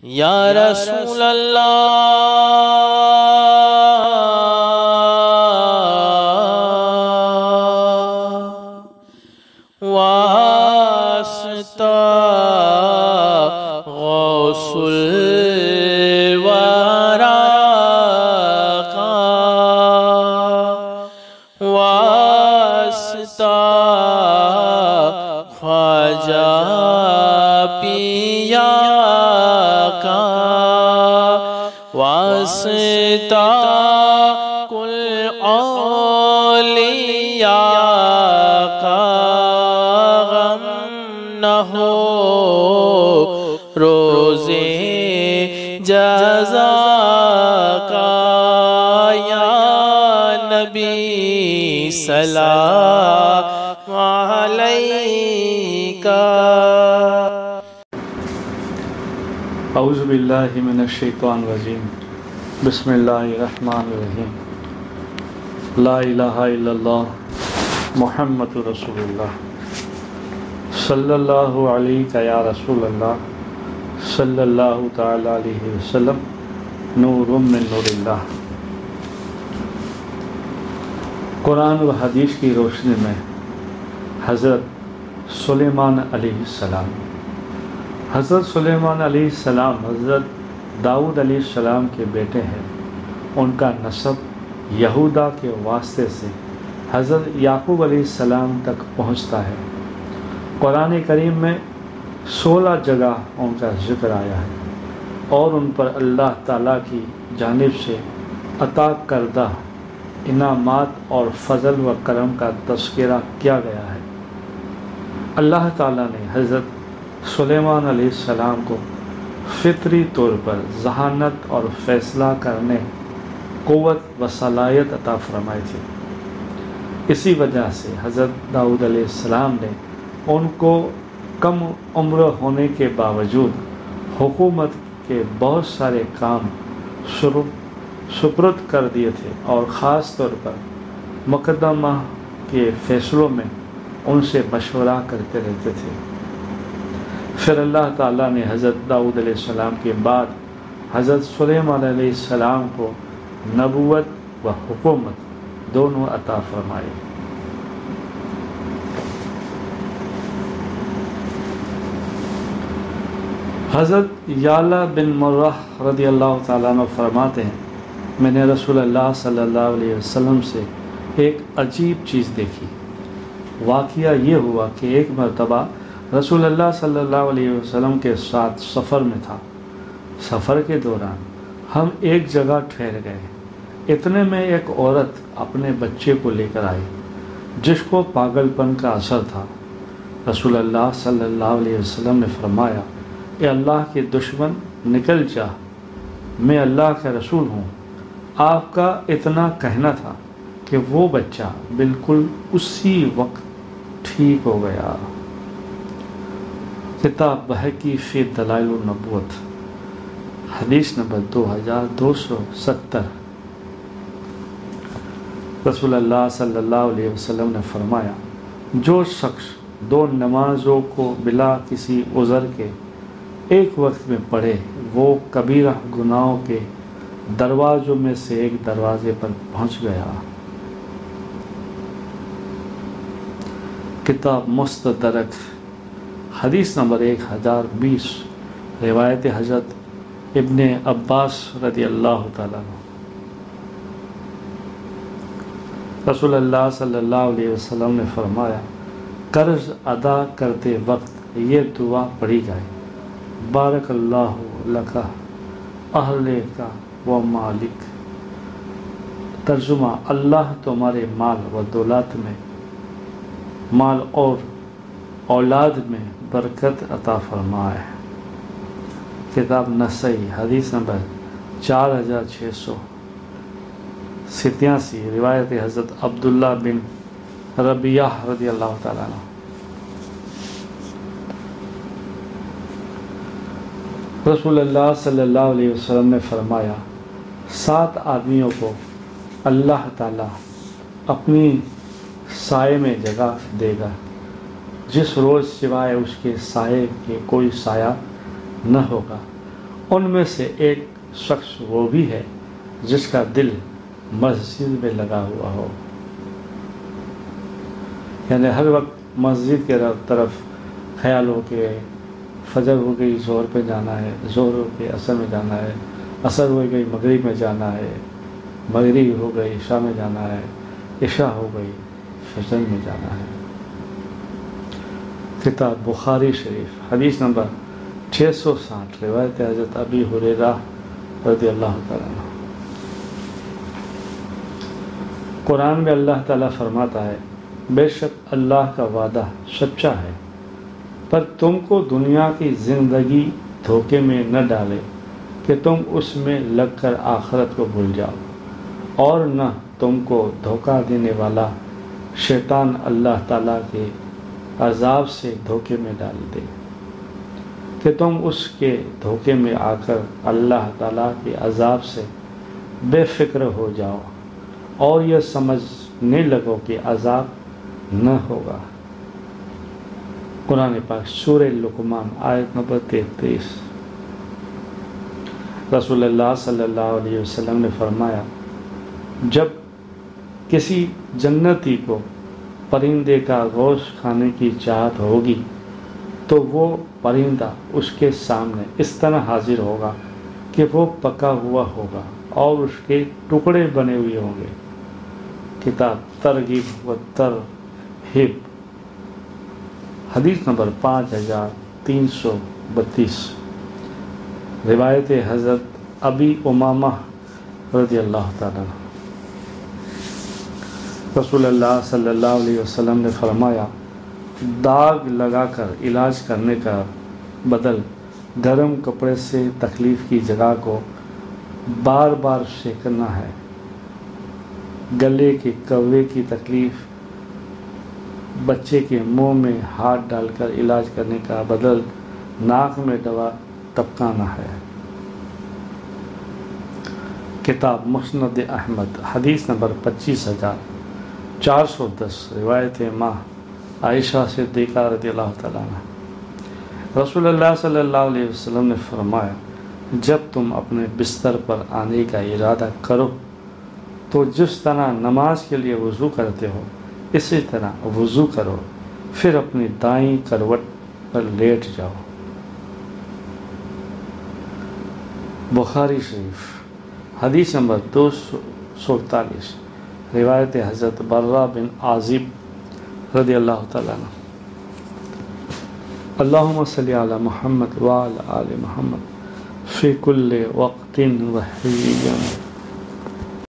یا رسول اللہ واسطہ غوث الورا کا واسطہ خواجہ پیا کا واسطہ کل اولیاء کا غم نہ ہو روزے جزا کا یا نبی سلام علیکہ۔ اعوذ باللہ من الشیطان الرجیم، بسم اللہ الرحمن الرحیم، لا الہ الا اللہ محمد رسول اللہ، صلی اللہ علیہ یا رسول اللہ، صلی اللہ تعالی علیہ وسلم، نور من نور اللہ۔ قرآن و حدیث کی روشنی میں حضرت سلیمان علیہ السلام، حضرت سلیمان علیہ السلام حضرت داؤد علیہ السلام کے بیٹے ہیں۔ ان کا نسب یہودا کے واسطے سے حضرت یعقوب علیہ السلام تک پہنچتا ہے۔ قرآن کریم میں 16 جگہ ان کا ذکر آیا ہے اور ان پر اللہ تعالیٰ کی جانب سے عطا کردہ انعامات اور فضل و کرم کا تذکرہ کیا گیا ہے۔ اللہ تعالیٰ نے حضرت سلیمان علیہ السلام کو فطری طور پر ذہانت اور فیصلہ کرنے قوت و صلاحیت عطا فرمائی تھی۔ اسی وجہ سے حضرت داؤد علیہ السلام نے ان کو کم عمر ہونے کے باوجود حکومت کے بہت سارے کام سپرد کر دیے تھے اور خاص طور پر مقدمہ کے فیصلوں میں ان سے مشورہ کرتے رہتے تھے۔ پھر اللہ تعالیٰ نے حضرت داؤد علیہ السلام کے بعد حضرت سلیمان علیہ السلام کو نبوت و حکومت دونوں عطا فرمائے۔ حضرت یعلا بن مرہ رضی اللہ تعالیٰ عنہ فرماتے ہیں، میں نے رسول اللہ صلی اللہ علیہ وسلم سے ایک عجیب چیز دیکھی۔ واقعہ یہ ہوا کہ ایک مرتبہ رسول اللہ صلی اللہ علیہ وسلم کے ساتھ سفر میں تھا۔ سفر کے دوران ہم ایک جگہ ٹھہر گئے۔ اتنے میں ایک عورت اپنے بچے کو لے کر آئی جس کو پاگل پن کا اثر تھا۔ رسول اللہ صلی اللہ علیہ وسلم نے فرمایا، اے اللہ کے دشمن نکل جا، میں اللہ کا رسول ہوں۔ آپ کا اتنا کہنا تھا کہ وہ بچہ بالکل اسی وقت ٹھیک ہو گیا۔ کتاب بہقی فی دلائل النبوت، حدیث نمبر 2270۔ رسول اللہ صلی اللہ علیہ وسلم نے فرمایا، جو شخص 2 نمازوں کو بلا کسی عذر کے ایک وقت میں پڑھے وہ کبیرہ گناہوں کے دروازوں میں سے ایک دروازے پر پہنچ گیا۔ کتاب مستدرک، حدیث نمبر 1020، روایت حضرت ابن عباس رضی اللہ تعالیٰ عنہ۔ رسول اللہ صلی اللہ علیہ وسلم نے فرمایا، قرض ادا کرتے وقت یہ دعا پڑھی جائے، بارک اللہ لک اہلک و مالک۔ ترجمہ، اللہ تمہارے مال و دولت میں، مال اور اولاد میں برکت عطا فرمائے۔ کتاب نسائی، حدیث نمبر 4687، روایت حضرت عبداللہ بن ربیعہ رضی اللہ تعالیٰ عنہ۔ رسول اللہ صلی اللہ علیہ وسلم نے فرمایا، 7 آدمیوں کو اللہ تعالیٰ اپنی سائے میں جگہ دے گا جس روز سوائے اس کے سائے کے کوئی سایہ نہ ہوگا، ان میں سے ایک شخص وہ بھی ہے جس کا دل مسجد میں لگا ہوا ہو، یعنی ہر وقت مسجد کے طرف خیال ہو کہ فجر ہو گئی ظہر پہ جانا ہے، ظہر ہو گئی عصر میں جانا ہے، عصر ہو گئی مغرب میں جانا ہے، مغرب ہو گئی عشاء میں جانا ہے، عشاء ہو گئی فجر میں جانا ہے۔ کتاب بخاری شریف حدیث نمبر 660، روایت حضرت ابی ہریرہ رضی اللہ تعالیٰ عنہ۔ قرآن میں اللہ تعالیٰ فرماتا ہے، بے شک اللہ کا وعدہ سچا ہے، پر تم کو دنیا کی زندگی دھوکے میں نہ ڈالے کہ تم اس میں لگ کر آخرت کو بھول جاؤ، اور نہ تم کو دھوکہ دینے والا شیطان اللہ تعالیٰ کے عذاب سے دھوکے میں ڈال دے کہ تم اس کے دھوکے میں آ کر اللہ تعالیٰ کے عذاب سے بے فکر ہو جاؤ اور یہ سمجھنے لگو کہ عذاب نہ ہوگا۔ قرآن پاک سورہ لقمان آیت نمبر 33۔ رسول اللہ صلی اللہ علیہ وسلم نے فرمایا، جب کسی جنتی کو پرندے کا گوشت کھانے کی چاہت ہوگی تو وہ پرندہ اس کے سامنے اس طرح حاضر ہوگا کہ وہ پکا ہوا ہوگا اور اس کے ٹکڑے بنے ہوئے ہوں گے۔ کتاب ترغیب و ترہیب حدیث نمبر 5332، روایت حضرت ابی امامہ رضی اللہ تعالیٰ عنہ۔ رسول اللہ صلی اللہ علیہ وسلم نے فرمایا، داغ لگا کر علاج کرنے کا بدل گرم کپڑے سے تکلیف کی جگہ کو بار بار سینکنا ہے۔ گلے کے کوے کی تکلیف بچے کے منہ میں ہاتھ ڈال کر علاج کرنے کا بدل ناک میں دوا ٹپکانا ہے۔ کتاب مسند احمد حدیث نمبر 25410، روایت ماں عائشہ صدیقہ رضی اللہ تعالیٰ عنہ۔ رسول اللہ صلی اللہ علیہ وسلم نے فرمایا، جب تم اپنے بستر پر آنے کا ارادہ کرو تو جس طرح نماز کے لیے وضو کرتے ہو اسی طرح وضو کرو، پھر اپنی دائیں کروٹ پر لیٹ جاؤ۔ بخاری شریف حدیث نمبر 247، روایت حضرت برہ بن عازب رضی اللہ تعالیٰ عنہ۔ اللہم صلی علی محمد وعلی آل محمد فی کل وقت و حین۔